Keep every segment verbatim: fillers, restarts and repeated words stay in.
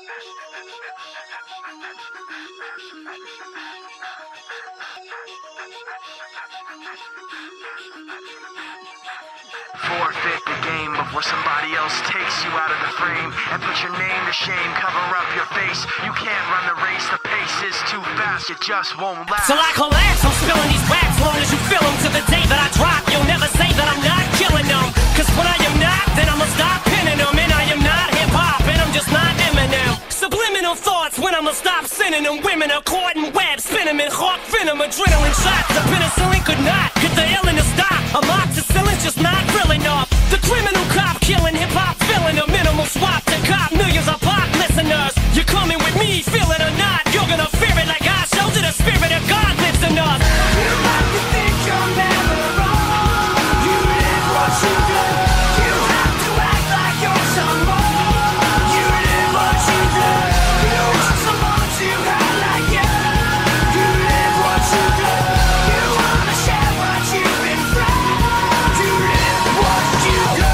Forfeit the game before somebody else takes you out of the frame and put your name to shame, cover up your face. You can't run the race, the pace is too fast, it just won't last. Till I collapse, I'm spilling these raps, long as you feel them. To the day that I drop, you'll never say that I'm not killing them. Cause when I am not, then I'ma stop pinning them. And I am not hip-hop, and I'm just not Eminem. Subliminal thoughts when I'ma stop sending them. Women are caught in webs, spin them in hawk venom. Adrenaline shots, the penicillin could not get the illness stop. Amoxicillin's just not real enough. The criminal cop killing hip-hop, filling a minimal swap to cop millions of pop listeners. You're coming with me, feel it or not. You're gonna fear it like I showed you. The spirit of God lives in us. You like to think you're never wrong. You live what you do. You have to act like you're someone. You live what you do. You want someone to act like you. You live what you do. You wanna share what you've been through. You live what you do.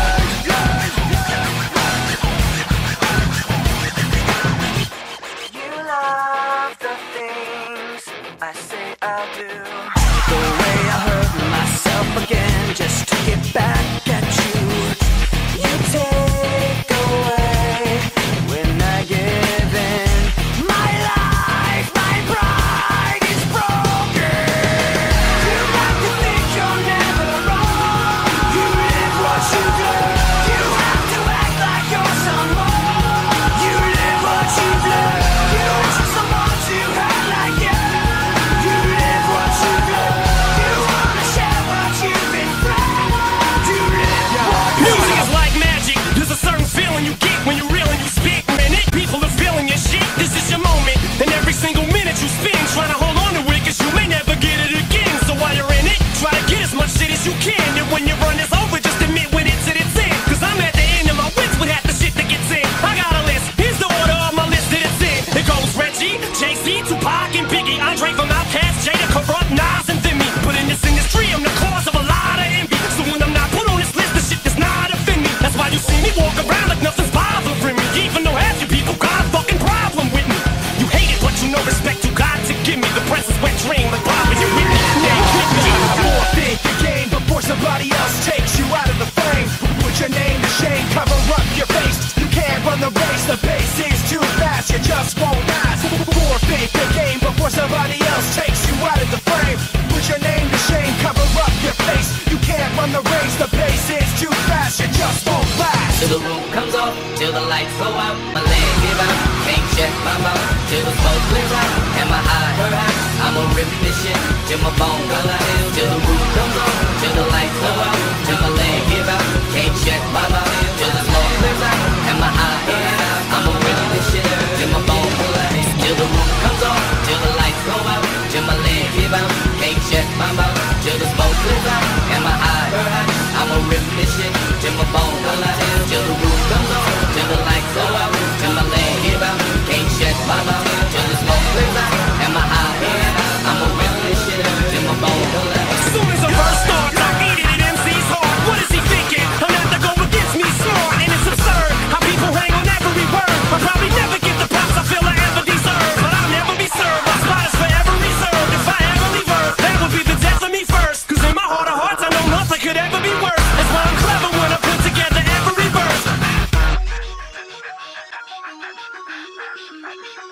You love the things I say I'll do. The way I hurt myself again just to get back at you. You take away when I give in. My life, my pride is broken. You like to think you're never wrong. You live what you do. You have to act like you're someone. You live what you do. You want someone to act like you. You live what you do. You wanna share what you've been through. You live what you do. Music is like magic. There's a certain feeling you get when you reel and you spit. Minute, people are feeling your shit. This is your moment. And every single minute you spend trying to hold on to it, cause you may never get it again. So while you're in it, try to get as much shit as you can. And when your run is over, just admit when it's at its end. Cause I'm at the end of my wits with half the shit that gets in. I got a list. Here's the order of my list that it's in. It goes Reggie, Jay-Z, Tupac, and Biggie, Andre from Outkast, Jada, Corrupt, Nas, and Demi. But in this industry, I'm the cause of a lot of envy. So when I'm not put on this list, the shit does not offend me. That's why you see me walk around like nothing's bothering me. Even though half you people got a fucking problem with me. You hate it, but you know respect you got to give me. The press is wet dream like Bob and you're with me. Yeah, hit me. Forfeit the game before somebody else takes you out of the frame. Put your name to shame, cover up your face. You can't run the race, the pace is too fast, you just won't last. Forfeit the game before somebody else takes you out of the frame. Put your name to shame, cover up your face. You can't run the race, the pace is too fast, you just won't last. Till the roof comes off, till the lights go out, my leg give out, can't shut my mouth. Till the smoke clears out, and my eye her out, I'ma rip this shit till my bone go out. Till the roof comes off, till the lights go out, till my leg give out, can't shut my mouth. Till the smoke clears out, and my eye her out, I'ma rip this shit till my bone go out. Till the roof comes off, till the lights go out, till my leg give out, can't shut my mouth. Till the smoke clears out, and my eye her out, I'ma rip this shit till my bone go out. Till the roof comes off, till the lights go out, till my leg give out, can't shut my mouth. Till the smoke clears out, and my eye her out, I'ma rip this shit till my bone go out. As soon as the verse starts, I eat it in M C's heart. What is he thinking? I'm not to go against me, smart, and it's absurd how people hang on every word. I'll probably never get the props I feel I ever deserve, but I'll never be served. My spot is forever reserved. If I ever leave Earth, that would be the death of me first. Cause in my heart of hearts, I know nothing could ever be worse. That's why I'm clever when I put together every verse.